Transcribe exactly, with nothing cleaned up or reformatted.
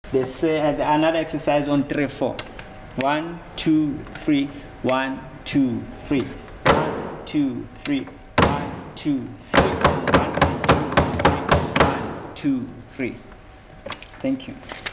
This uh, another exercise on three four. One, two, three. One, two, three. One, two, three. One, two, three. One, two, three. One, two, three. Thank you.